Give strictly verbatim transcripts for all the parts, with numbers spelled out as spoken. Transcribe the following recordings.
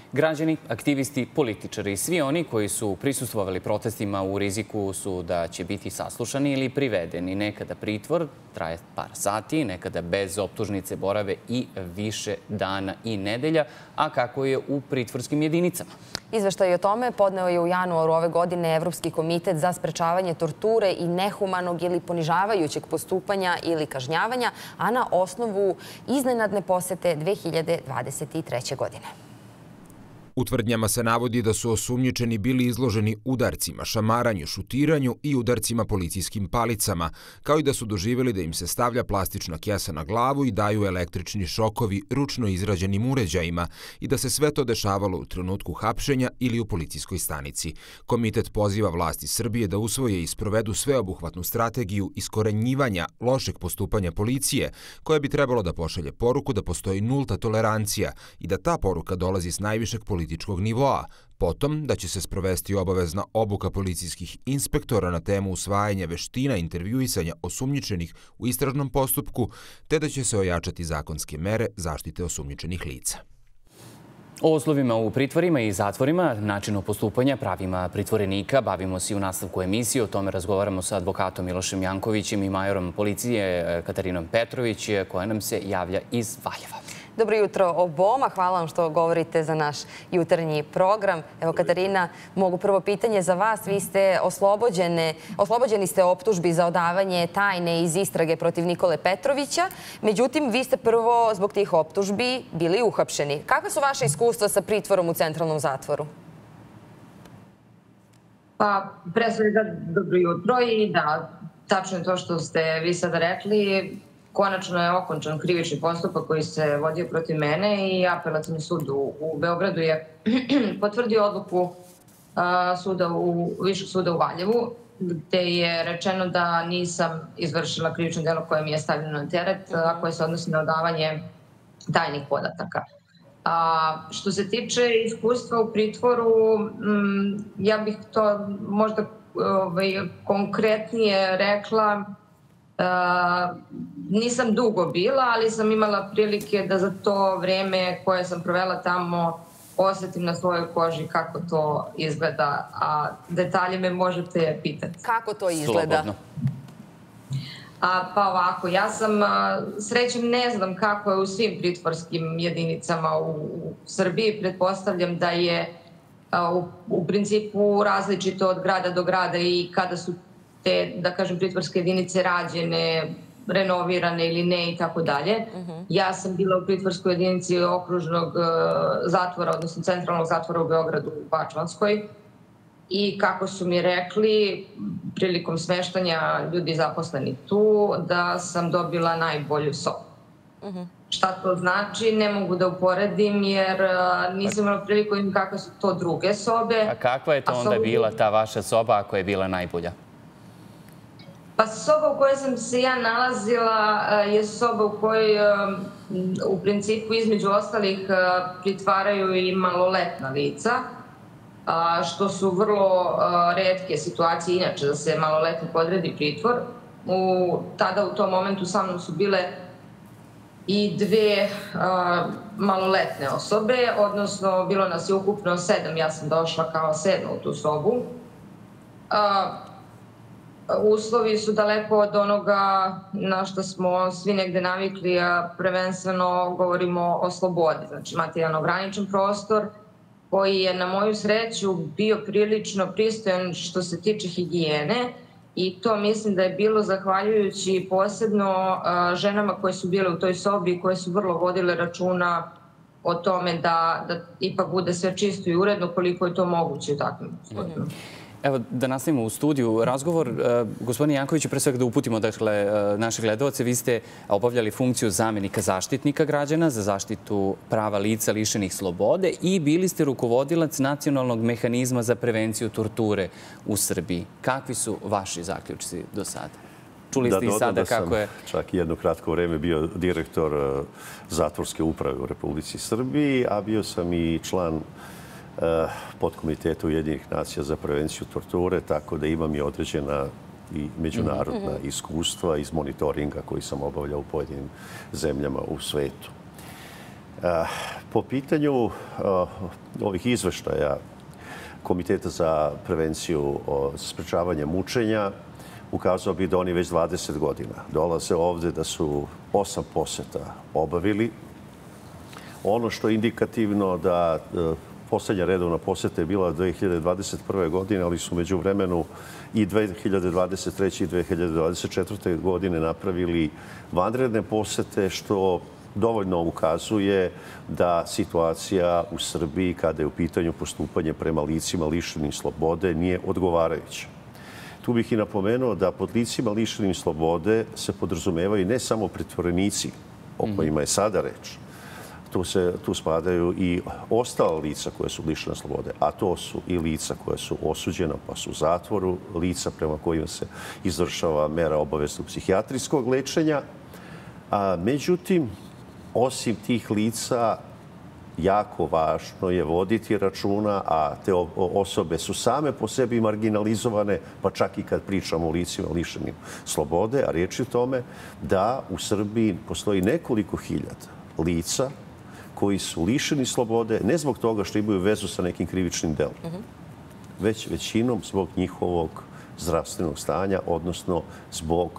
Građani, aktivisti, političari i svi oni koji su prisustvovali protestima u riziku su da će biti saslušani ili privedeni. Nekada pritvor traje par sati, nekada bez optužnice borave i više dana i nedelja, a kako je u pritvorskim jedinicama. Izveštaj o tome podneo je u januaru ove godine Evropski komitet za sprečavanje torture i nehumanog ili ponižavajućeg postupanja ili kažnjavanja, a na osnovu iznenadne posete dve hiljade dvadeset treće. godine. U tvrdnjama se navodi da su osumnjičeni bili izloženi udarcima, šamaranju, šutiranju i udarcima policijskim palicama, kao i da su doživjeli da im se stavlja plastična kesa na glavu i daju električni šokovi ručno izrađenim uređajima i da se sve to dešavalo u trenutku hapšenja ili u policijskoj stanici. Komitet poziva vlasti Srbije da usvoje i sprovedu sveobuhvatnu strategiju iskorenjivanja lošeg postupanja policije, koja bi trebalo da pošalje poruku da postoji nulta tolerancija i da ta poruka dolazi s najvišeg političkog političkog nivoa, potom da će se sprovesti obavezna obuka policijskih inspektora na temu usvajanja veština intervjuisanja osumnjičenih u istražnom postupku, te da će se ojačati zakonske mere zaštite osumnjičenih lica. O uslovima u pritvorima i zatvorima, načinu postupanja, pravima pritvorenika bavimo se u nastavku emisije. O tome razgovaramo sa advokatom Milošem Jankovićem i majorom policije Katarinom Petrović, koja nam se javlja iz Valjeva. Dobro jutro oboma. Hvala vam što govorite za naš jutarnji program. Evo, Katarina, mogu prvo pitanje za vas. Vi ste oslobođene, oslobođeni ste optužbi za odavanje tajne iz istrage protiv Nikole Petrovića. Međutim, vi ste prvo zbog tih optužbi bili uhapšeni. Kakva su vaše iskustva sa pritvorom u centralnom zatvoru? Pa, pre svega, dobro jutro i da, tačno je to što ste vi sada rekli. Konačno je okončan krivični postupak koji se vodio protiv mene i Apelacioni sud u Beogradu je potvrdio odluku suda u, Višeg suda u Valjevu, gde je rečeno da nisam izvršila krivično delo koje mi je stavljeno na teret, a koje se odnosi na odavanje tajnih podataka. A, što se tiče iskustva u pritvoru, m, ja bih to možda ovaj, konkretnije rekla. Uh, nisam dugo bila, ali sam imala prilike da za to vreme koje sam provela tamo osjetim na svojoj koži kako to izgleda, a detalje me možete pitati. Kako to izgleda? A, pa ovako, ja sam, a, srećem ne znam kako je u svim pritvorskim jedinicama u, u Srbiji, pretpostavljam da je a, u, u principu različito od grada do grada i kada su te, da kažem, pritvorske jedinice rađene, renovirane ili ne i tako dalje. Ja sam bila u pritvorskoj jedinici okružnog zatvora, odnosno centralnog zatvora u Beogradu, u Bačvanskoj. I kako su mi rekli, prilikom smeštanja ljudi zaposleni tu, da sam dobila najbolju sobu. Šta to znači, ne mogu da uporedim jer nisam imala priliku im kakve su to druge sobe. A kakva je to onda bila ta vaša soba ako je bila najbolja? Pa soba u kojoj sam se ja nalazila je soba u kojoj u principu između ostalih pritvaraju i maloletna lica, što su vrlo retke situacije inače da se maloletnik odredi pritvor. U, tada u tom momentu sa mnom su bile i dve maloletne osobe, odnosno bilo nas je ukupno sedam, ja sam došla kao sedma u tu sobu. Uslovi su daleko od onoga na što smo svi negde navikli, a prvenstveno govorimo o slobodi. Znači, imate jedan ograničen prostor koji je na moju sreću bio prilično pristojan što se tiče higijene i to mislim da je bilo zahvaljujući posebno ženama koje su bile u toj sobi i koje su vrlo vodile računa o tome da, da ipak bude sve čisto i uredno koliko je to moguće u takvim uslovima. Evo, da nastavimo u studiju razgovor. Gospodine Jankoviću, pre svega da uputimo dakle, naše gledalce. Vi ste obavljali funkciju zamenika zaštitnika građana za zaštitu prava lica lišenih slobode i bili ste rukovodilac nacionalnog mehanizma za prevenciju torture u Srbiji. Kakvi su vaši zaključci do sada? Čuli ste i sada kako je... Da, sam čak i jedno kratko vreme bio direktor zatvorske uprave u Republici Srbiji, a bio sam i član podkomiteta Ujedinjenih nacija za prevenciju torture, tako da imam i određena i međunarodna iskustva iz monitoringa koji sam obavljao u pojedinim zemljama u svetu. Po pitanju ovih izveštaja Komiteta za prevenciju sprečavanja mučenja, ukazao bih da oni već dvadeset godina dolaze ovde, da su osam poseta obavili. Ono što je indikativno da poslednja redovna poseta je bila dve hiljade dvadeset prve. godine, ali su među vremenu i dve hiljade dvadeset treće. i dve hiljade dvadeset četvrte. godine napravili vanredne posete, što dovoljno ukazuje da situacija u Srbiji, kada je u pitanju postupanje prema licima lišenih slobode, nije odgovarajuća. Tu bih i napomenuo da pod licima lišenim slobode se podrazumevaju ne samo pritvorenici, o kojima je sada reč. Tu, se, tu spadaju i ostala lica koja su lišena slobode, a to su i lica koja su osuđena pa su u zatvoru, lica prema kojima se izvršava mera obaveznog psihijatrijskog lečenja. A, međutim, osim tih lica, jako važno je voditi računa, a te osobe su same po sebi marginalizovane, pa čak i kad pričamo o licima lišenim slobode, a riječ je o tome da u Srbiji postoji nekoliko hiljada lica koji su lišeni slobode, ne zbog toga što imaju vezu sa nekim krivičnim delom, već većinom zbog njihovog zdravstvenog stanja, odnosno zbog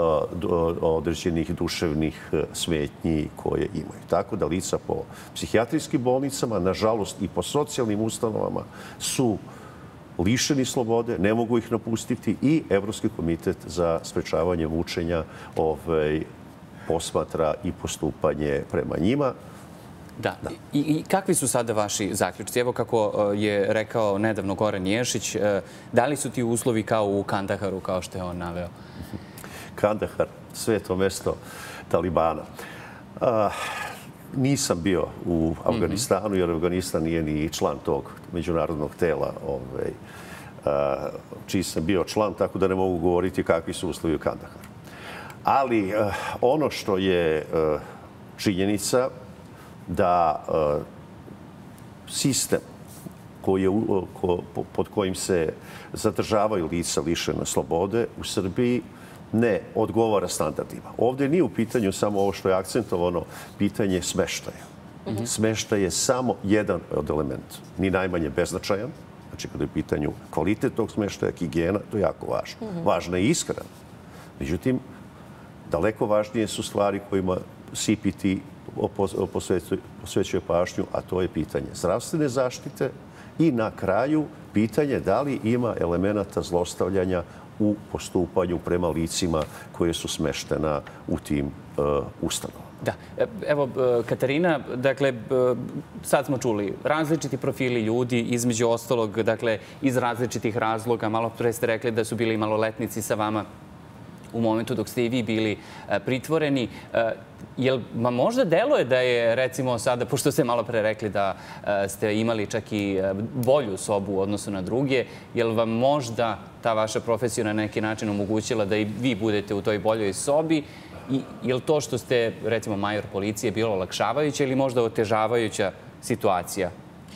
određenih duševnih smetnji koje imaju. Tako da lica po psihijatrijskim bolnicama, nažalost i po socijalnim ustanovama, su lišeni slobode, ne mogu ih napustiti i Evropski komitet za sprečavanje mučenja ovaj, posmatra i postupanje prema njima. Da. I, I kakvi su sada vaši zaključci? Evo kako je rekao nedavno Goran Ješić, da li su ti uslovi kao u Kandaharu, kao što je on naveo? Kandahar, sveto mesto Talibana. A, nisam bio u Afganistanu, jer Afganistan nije ni član tog međunarodnog tela, ovaj, a, čiji sam bio član, tako da ne mogu govoriti kakvi su uslovi u Kandaharu. Ali a, ono što je a, činjenica da a, sistem koji je, ko, pod kojim se zadržavaju lica lišena slobode u Srbiji ne odgovara standardima. Ovdje nije u pitanju samo ovo što je akcentovano, pitanje smeštaja. Mm-hmm. Smeštaj je samo jedan od elementa, ni najmanje beznačajan. Znači, kada je u pitanju kvalitet tog smeštaja, higijena, to je jako važno. Mm-hmm. Važna je ishrana. Međutim, daleko važnije su stvari kojima C P T posvećuje pažnju, a to je pitanje zdravstvene zaštite i na kraju pitanje da li ima elemenata zlostavljanja u postupanju prema licima koje su smeštena u tim uh, ustanovama. Da. Evo, Katarina, dakle, sad smo čuli različiti profili ljudi, između ostalog, dakle, iz različitih razloga. Malo pre ste rekli da su bili maloletnici sa vama u momentu dok ste i vi bili pritvoreni. Jel vam možda deluje da je, recimo sada, pošto ste malo pre rekli da ste imali čak i bolju sobu u odnosu na druge, jel vam možda ta vaša profesija na neki način omogućila da i vi budete u toj boljoj sobi? I je li to što ste, recimo, major policije bilo olakšavajuća ili možda otežavajuća situacija?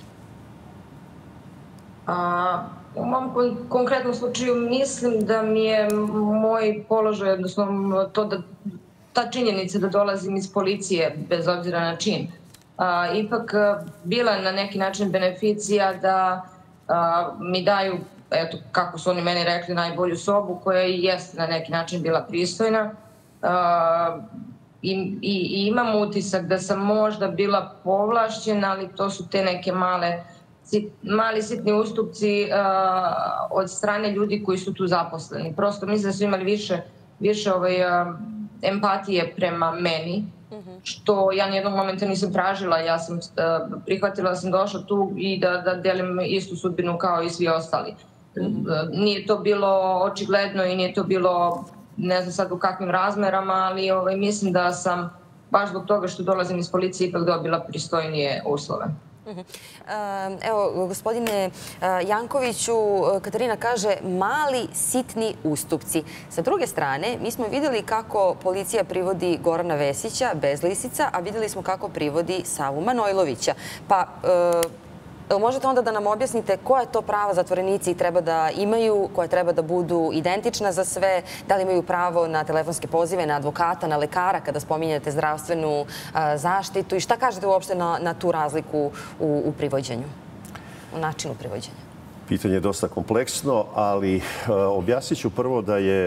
A, u mom konkretnom slučaju mislim da mi je moj položaj, odnosno to da, ta činjenica da dolazim iz policije, bez obzira na čin, a, ipak bila na neki način beneficija da a, mi daju, eto, kako su oni meni rekli, najbolju sobu koja i jeste na neki način bila pristojna. Uh, i, i, i imam utisak da sam možda bila povlašćena, ali to su te neke male, sit, mali sitni ustupci uh, od strane ljudi koji su tu zaposleni. Prosto mislim da su imali više, više ovaj, uh, empatije prema meni, mm-hmm. što ja nijednog momenta nisam tražila. Ja sam uh, prihvatila da sam došla tu i da, da delim istu sudbinu kao i svi ostali. Mm-hmm. Uh, nije to bilo očigledno i nije to bilo, ne znam sad u kakvim razmerama, ali ovaj, mislim da sam, baš zbog toga što dolazim iz policije, ipak dobila pristojnije uslove. Evo, gospodine Jankoviću, Katarina kaže mali, sitni ustupci. Sa druge strane, mi smo vidjeli kako policija privodi Gorana Vesića bez lisica, a vidjeli smo kako privodi Savu Manojlovića. Pa, Možete onda da nam objasnite koje to prava zatvorenici treba da imaju, koje treba da budu identična za sve, da li imaju pravo na telefonske pozive, na advokata, na lekara, kada spominjete zdravstvenu zaštitu i šta kažete uopšte na tu razliku u privođenju, u načinu privođenja? Pitanje je dosta kompleksno, ali objasnit ću prvo da je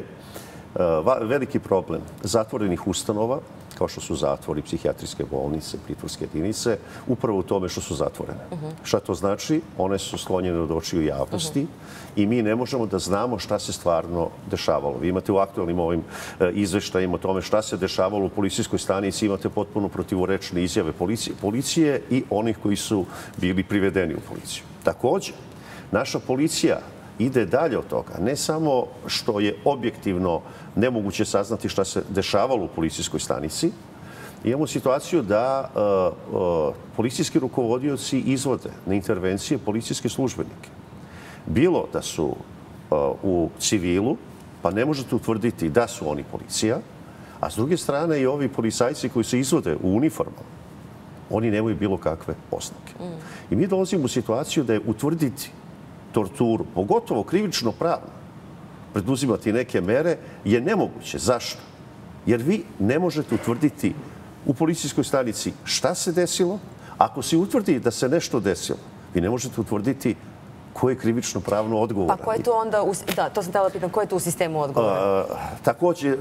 veliki problem zatvorenih ustanova, kao što su zatvori, psihijatrijske bolnice, pritvorske jedinice, upravo u tome što su zatvorene. Šta to znači? One su sklonjene od očiju javnosti i mi ne možemo da znamo šta se stvarno dešavalo. Vi imate u aktualnim ovim izveštajima o tome šta se dešavalo u policijskoj stanici, imate potpuno protivorečne izjave policije i onih koji su bili privedeni u policiju. Također, naša policija ide dalje od toga. Ne samo što je objektivno nemoguće saznati šta se dešavalo u policijskoj stanici, imamo situaciju da policijski rukovodioci izvode na intervencije policijske službenike. Bilo da su u civilu, pa ne možete utvrditi da su oni policija, a s druge strane i ovi policajci koji se izvode u uniformama, oni nemaju bilo kakve oznake. I mi dolazimo u situaciju da je utvrditi torturu, pogotovo krivično pravno, preduzimati neke mere, je nemoguće. Zašto? Jer vi ne možete utvrditi u policijskoj stanici šta se desilo. Ako se utvrdi da se nešto desilo, vi ne možete utvrditi ko je krivično pravno odgovoran. Pa ko je to onda, da, to sam htjela da pitam, ko je to u sistemu odgovoran? Također,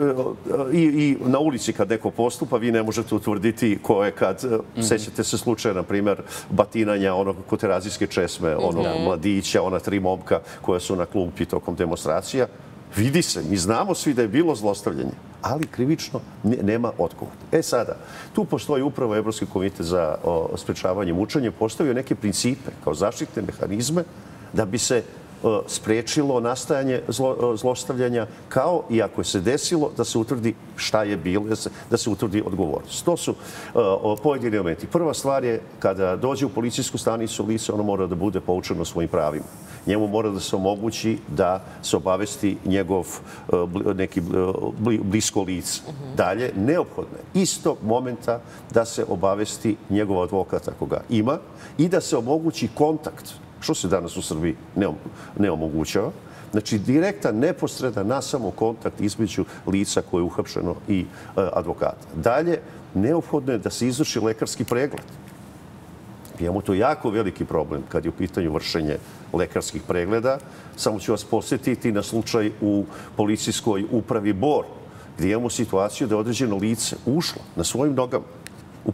i na ulici kad neko postupa, vi ne možete utvrditi ko je kad, sećate se slučaja, na primjer, batinanja onog koterazijske česme, onog mladića, ona tri momka koja su na klupi tokom demonstracija. Vidi se, mi znamo svi da je bilo zlostavljanje, ali krivično nema odgovora. E sada, tu postoji upravo Evropski komitet za sprečavanje mučenja, postavio neke principe kao zaštitne mehanizme da bi se sprečilo nastajanje zlostavljanja, kao i ako se desilo da se utvrdi šta je bilo, da se utvrdi odgovornost. To su pojedini elementi. Prva stvar je kada dođe u policijsku stanicu lice, ono mora da bude poučeno svojim pravima. Njemu mora da se omogući da se obavesti njegov neki blisko lice. Dalje, neophodno je istog momenta da se obavesti njegov advokat ako ga ima i da se omogući kontakt, što se danas u Srbiji ne omogućava. Znači, direktan, neposredan, nasamo kontakt između lica koje je uhapšeno i advokata. Dalje, neophodno je da se izvrši lekarski pregled. Imamo tu jako veliki problem kad je u pitanju vršenje lekarskih pregleda. Samo ću vas posjetiti na slučaj u policijskoj upravi Bor, gdje imamo situaciju da je određeno lice ušlo na svojim nogama u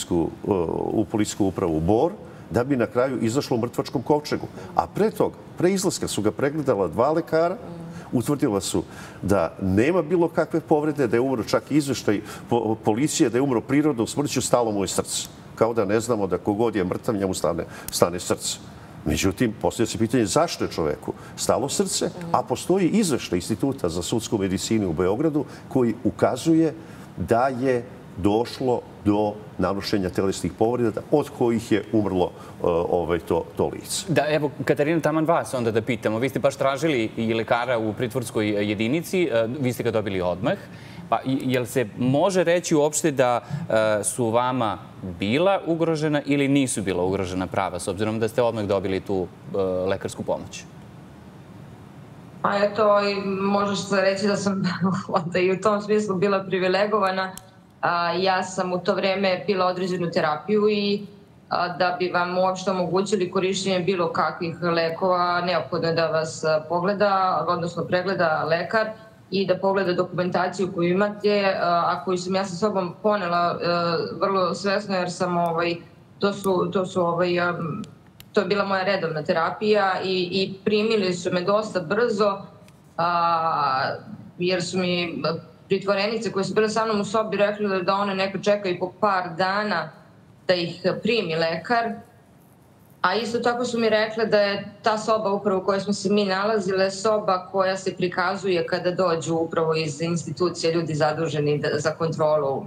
policijsku upravu Bor, da bi na kraju izašlo u mrtvačkom kovčegu. A pre toga, pre izlaska su ga pregledala dva lekara, utvrdila su da nema bilo kakve povrede, da je umro čak izveštaj policije, da je umro prirodnom smrću, stalo mu je srce. Kao da ne znamo da kogod je mrtav, njemu stane srce. Međutim, postoje se pitanje zašto je čoveku stalo srce, a postoji izveštaj Instituta za sudsku medicinu u Beogradu koji ukazuje da je došlo do narušenja telesnih povreda od kojih je umrlo to lice. Da, evo, Katarina, taman vas onda da pitamo. Vi ste baš tražili i lekara u pritvorskoj jedinici, vi ste ga dobili odmah. Pa, jel se može reći uopšte da su vama bila ugrožena ili nisu bila ugrožena prava, s obzirom da ste odmah dobili tu lekarsku pomoć? A eto, može se reći da sam onda i u tom smislu bila privilegovana. Ja sam u to vreme pila određenu terapiju i da bi vam uopšte omogućili korištenje bilo kakvih lekova, neophodno je da vas pogleda, odnosno pregleda lekar i da pogleda dokumentaciju koju imate, a koju sam ja sa sobom ponela vrlo svesno, jer sam, to su, to su, to je bila moja redovna terapija i primili su me dosta brzo, jer su mi pritvorenice koje su bile sa mnom u sobi rekli da one neka čekaju po par dana da ih primi lekar. A isto tako su mi rekle da je ta soba upravo u kojoj smo se mi nalazile soba koja se prikazuje kada dođu upravo iz institucije ljudi zaduženi za kontrolu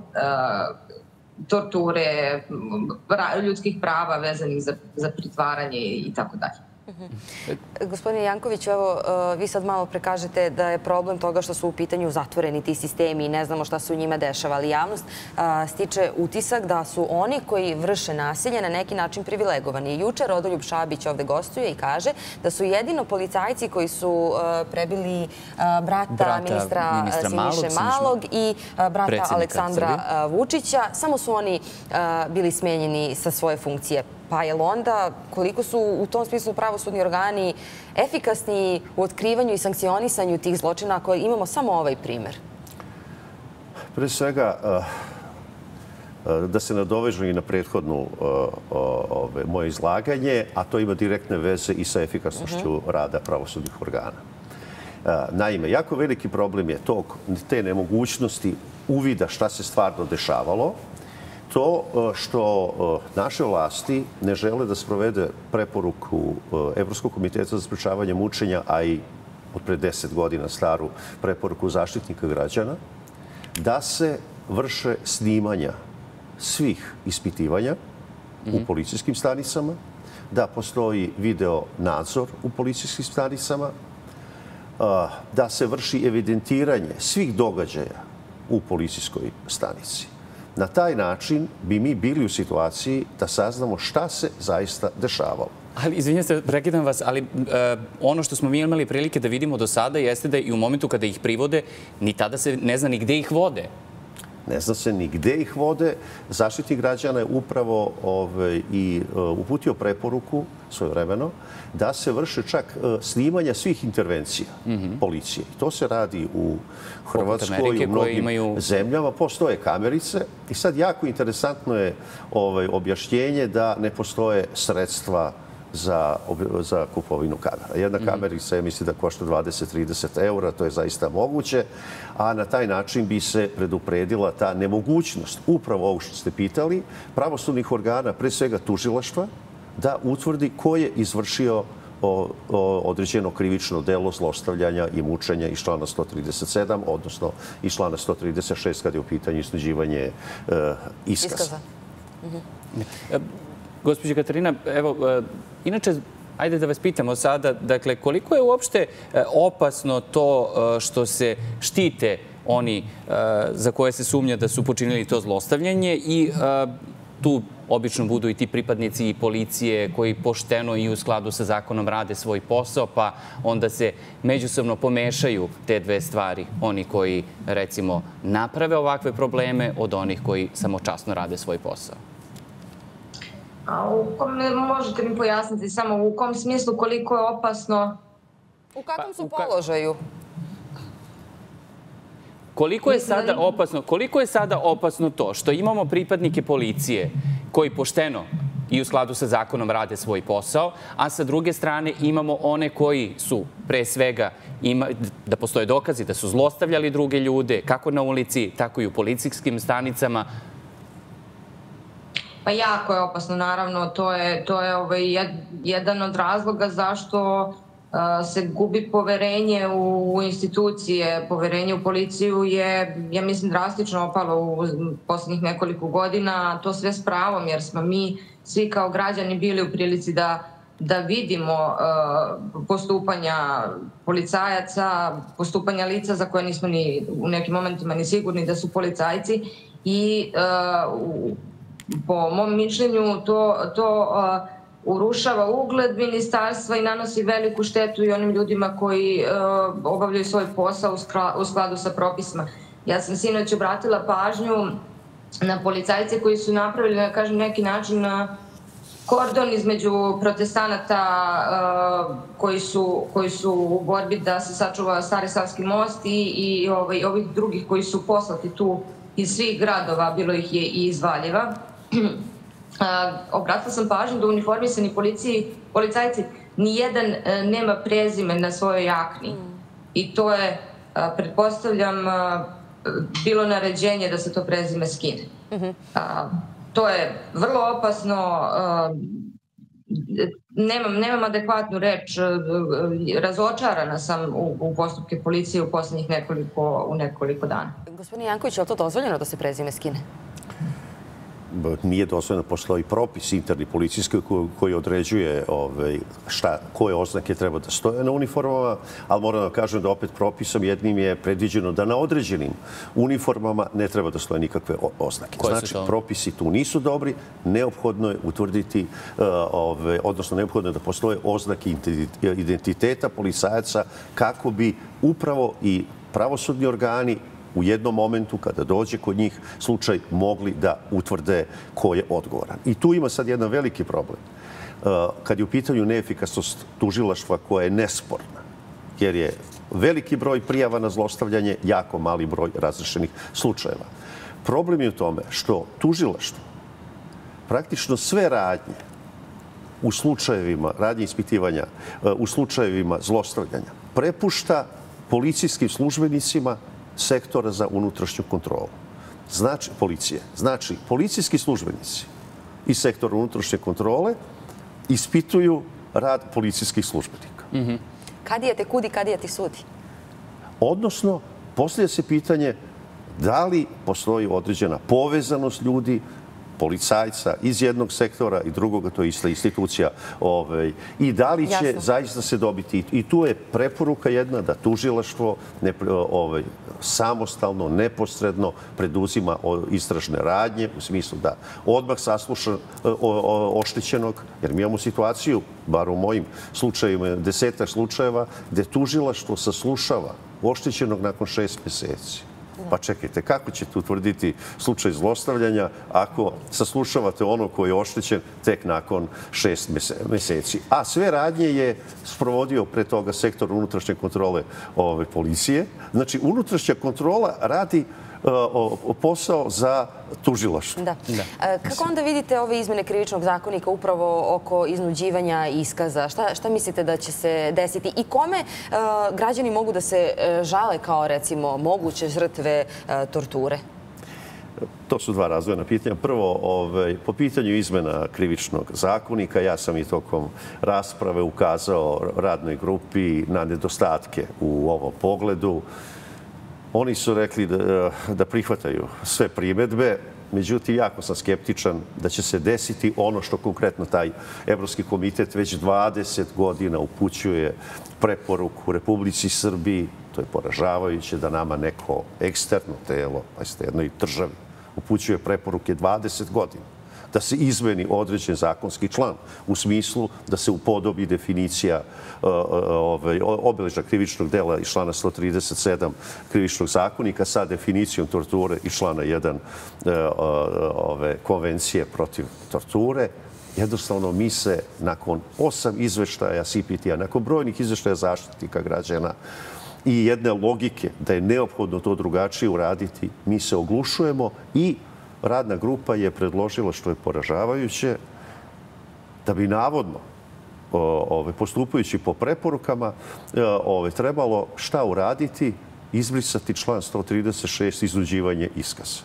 torture, ljudskih prava vezanih za pritvaranje i tako dalje. Gospodine Janković, evo, vi sad malo prekažete da je problem toga što su u pitanju zatvoreni ti sistemi i ne znamo šta se u njima dešava, ali javnost stiče utisak da su oni koji vrše nasilje na neki način privilegovani. Juče Rodoljub Šabić ovde gostuje i kaže da su jedino policajci koji su prebili brata ministra Siniše Malog i brata Aleksandra Vučića, samo su oni bili smenjeni sa svoje funkcije. Pa je li onda, koliko su u tom smislu pravosudni organi efikasni u otkrivanju i sankcionisanju tih zločina ako imamo samo ovaj primer? Pre svega, da se nadovežu i na prethodno moje izlaganje, a to ima direktne veze i sa efikasnošću rada pravosudnih organa. Naime, jako veliki problem je te nemogućnosti uvida šta se stvarno dešavalo, to što naše vlasti ne žele da sprovede preporuku Evropskog komiteta za sprečavanje mučenja, a i od pre deset godina staru preporuku Zaštitnika građana, da se vrše snimanja svih ispitivanja u policijskim stanicama, da postoji video nadzor u policijskim stanicama, da se vrši evidentiranje svih događaja u policijskoj stanici. Na taj način bi mi bili u situaciji da saznamo šta se zaista dešavalo. Ali, izvinjam se, prekidam vas, ali ono što smo mi imali prilike da vidimo do sada jeste da i u momentu kada ih privode, ni tada se ne zna ni gde ih vode. Ne zna se ni gde ih vode. Zaštitnik građana je upravo i uputio preporuku svojevremeno da se vrše čak snimanja svih intervencija policije. To se radi u Hrvatskoj i u mnogim zemljama. Postoje kamerice i sad jako interesantno je objašnjenje da ne postoje sredstva za kupovinu kamera. Jedna kamerica je, misli da košta dvadeset do trideset eura, to je zaista moguće, a na taj način bi se predupredila ta nemogućnost, upravo ovo što ste pitali, pravosudnih organa, pre svega tužilaštva, da utvrdi ko je izvršio određeno krivično delo zlostavljanja i mučenja iz člana sto trideset sedam, odnosno iz člana sto trideset šest kad je u pitanju iznuđivanje iskaza. Gospođo Katarina, evo, inače, ajde da vas pitamo sada, dakle, koliko je uopšte opasno to što se štite oni za koje se sumnja da su počinili to zlostavljanje i tu obično budu i ti pripadnici i policije koji pošteno i u skladu sa zakonom rade svoj posao, pa onda se međusobno pomešaju te dve stvari. Oni koji, recimo, naprave ovakve probleme od onih koji samo časno rade svoj posao. A možete mi pojasniti samo u kom smislu, koliko je opasno? U kakvom su položaju? Koliko je sada opasno, koliko je sada opasno to što imamo pripadnike policije koji pošteno i u skladu sa zakonom rade svoj posao, a sa druge strane imamo one koji su pre svega da postoje dokazi da su zlostavljali druge ljude, kako na ulici, tako i u policijskim stanicama. Pa jako je opasno, naravno. To je jedan od razloga zašto se gubi poverenje u institucije. Poverenje u policiju je, ja mislim, drastično opalo u poslednjih nekoliko godina. To sve s pravom, jer smo mi svi kao građani bili u prilici da vidimo postupanja policajaca, postupanja lica za koje nismo ni u nekim momentima ni sigurni da su policajci. I po mom mišljenju to urušava ugled ministarstva i nanosi veliku štetu i onim ljudima koji obavljaju svoj posao u skladu sa propisima. Ja sam sinoć obratila pažnju na policajce koji su napravili, da kažem, neki način kordon između protestanata koji su u borbi da se sačuva Stari Savski most i ovih drugih koji su poslati tu iz svih gradova, bilo ih je i iz Valjeva. Obratila sam pažnju da uniformisani policajci nijedan nema prezime na svojoj jakni. I to je, pretpostavljam, bilo naređenje da se to prezime skine. To je vrlo opasno. Nemam adekvatnu reč. Razočarana sam u postupke policije u poslednjih nekoliko dana. Gospodine Janković, je li to dozvoljeno da se prezime skine? nije dozvoljeno, postoji propis interni policijski koji određuje koje oznake treba da stoje na uniformama, ali moram da kažem da opet propisom jednim je predviđeno da na određenim uniformama ne treba da stoje nikakve oznake. Znači, propisi tu nisu dobri, neophodno je utvrditi, odnosno neophodno je da postoje oznake identiteta policajaca kako bi upravo i pravosudni organi u jednom momentu, kada dođe kod njih slučaj, mogli da utvrde ko je odgovoran. I tu ima sad jedan veliki problem. Kad je u pitanju neefikasnost tužilaštva koja je nesporna, jer je veliki broj prijava na zlostavljanje, jako mali broj razrešenih slučajeva. Problem je u tome što tužilaštvo praktično sve radnje u slučajevima, radnje ispitivanja, u slučajevima zlostavljanja prepušta policijskim službenicima sektora za unutrašnju kontrolu. Znači, policije. Znači, policijski službenici iz sektora unutrašnje kontrole ispituju rad policijskih službenika. Kadija te kudi, kadija ti sudi. Odnosno, postavlja se pitanje da li postoji određena povezanost ljudi, policajca iz jednog sektora i drugoga, to je ista institucija, i da li će zaista se dobiti. I tu je preporuka jedna da tužilaštvo samostalno, neposredno preduzima istražne radnje u smislu da odmah sasluša oštećenog, jer mi imamo situaciju, bar u mojim slučajima, desetak slučajeva, gde tužilaštvo saslušava oštećenog nakon šest mjeseci. Pa čekajte, kako ćete utvrditi slučaj zlostavljanja ako saslušavate ono koji je oštećen tek nakon šest mjeseci? A sve radnje je sprovodio pre toga sektor unutrašnje kontrole policije. Znači, unutrašnja kontrola radi posao za tužilaštvo. Da. Kako onda vidite ove izmene krivičnog zakonika upravo oko iznuđivanja iskaza? Šta mislite da će se desiti? I kome građani mogu da se žale kao, recimo, moguće žrtve torture? To su dva razvojna pitanja. Prvo, po pitanju izmena krivičnog zakonika, ja sam i tokom rasprave ukazao radnoj grupi na nedostatke u ovom pogledu. Oni su rekli da prihvataju sve primjedbe, međutim, jako sam skeptičan da će se desiti ono što konkretno taj Evropski komitet već dvadeset godina upućuje preporuku Republici Srbiji. To je poražavajuće da nama neko eksterno telo, pa jeste jednoj državi, upućuje preporuke dvadeset godina. Da se izmeni određen zakonski član u smislu da se upodobi definicija obeležja krivičnog dela iz člana sto trideset sedam krivičnog zakonika sa definicijom torture iz člana jedan konvencije protiv torture. Jednostavno, mi se nakon osam izveštaja C P T-a, nakon brojnih izveštaja Zaštitnika građana i jedne logike da je neophodno to drugačije uraditi, mi se oglušujemo i radna grupa je predložila, što je poražavajuće, da bi navodno, postupajući po preporukama, trebalo šta uraditi? Izbrisati član sto trideset šest, iznuđivanje iskaza.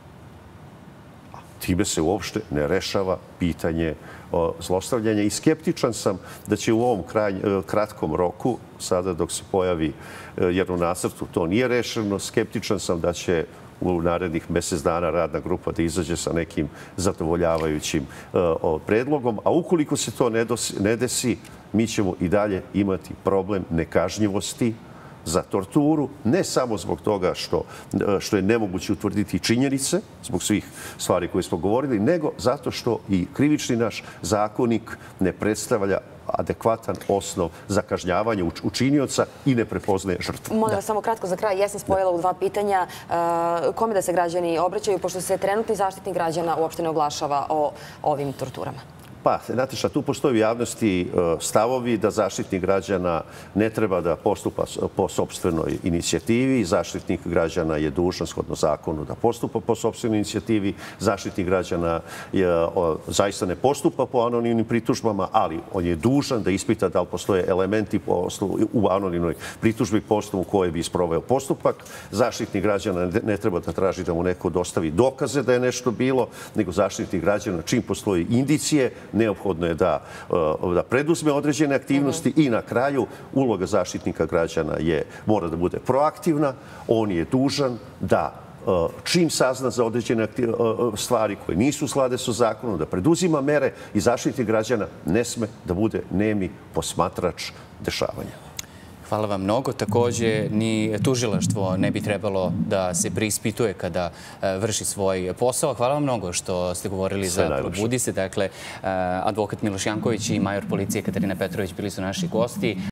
Time se uopšte ne rešava pitanje zlostavljanja i skeptičan sam da će u ovom kratkom roku, sada dok se pojavi jer u nacrtu to nije rešeno, skeptičan sam da će u narednih mjesec dana radna grupa da izađe sa nekim zadovoljavajućim predlogom. A ukoliko se to ne desi, mi ćemo i dalje imati problem nekažnjivosti za torturu, ne samo zbog toga što je nemoguće utvrditi činjenice, zbog svih stvari koje smo govorili, nego zato što i krivični naš zakonik ne predstavlja adekvatan osnov za kažnjavanje učinioca i ne prepoznaje žrtvu. Molim vas samo kratko za kraj. Ja sam spojila u dva pitanja. Kome da se građani obraćaju, pošto se trenutni Zaštitnik građana uopšte ne oglašava o ovim torturama? Pa, znate šta, tu postoji u javnosti stavovi da Zaštitnik građana ne treba da postupa po sopstvenoj inicijativi. Zaštitnik građana je dužan, shodno zakonu, da postupa po sopstvenoj inicijativi. Zaštitnik građana zaista ne postupa po anonimnim pritužbama, ali on je dužan da ispita da li postoje elementi u anonimnoj pritužbi po osnovu koje bi isproveo postupak. Zaštitnik građana ne treba da traži da mu neko dostavi dokaze da je nešto bilo, nego Zaštitnik građana, čim postoji indicije, neophodno je da preduzme određene aktivnosti i na kraju uloga Zaštitnika građana mora da bude proaktivna. On je dužan da čim sazna za određene stvari koje nisu u skladu sa zakonom, da preduzima mere i Zaštitnik građana ne sme da bude nemi posmatrač dešavanja. Hvala vam mnogo. Također, ni tužilaštvo ne bi trebalo da se preispituje kada vrši svoj posao. Hvala vam mnogo što ste govorili za Probudi se. Dakle, advokat Miloš Janković i major policije Katarina Petrović bili su naši gosti.